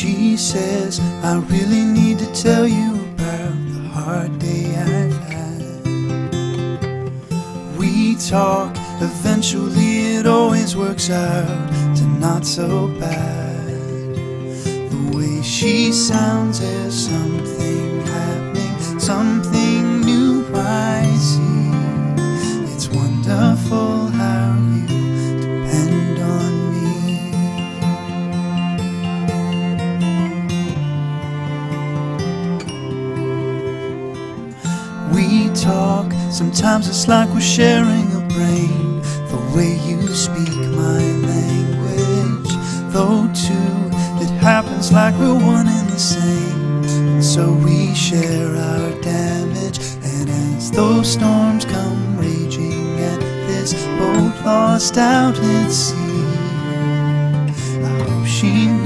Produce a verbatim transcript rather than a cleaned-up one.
She says, I really need to tell you about the hard day I've had. We talk, eventually it always works out to not so bad. The way she sounds, there's something happening, something new I see. It's wonderful how you depend on me. We talk, sometimes it's like we're sharing a brain. The way you speak my language, though too, it happens like we're one and the same. And so we share our damage, and as those storms come raging at this boat lost out at sea, I hope she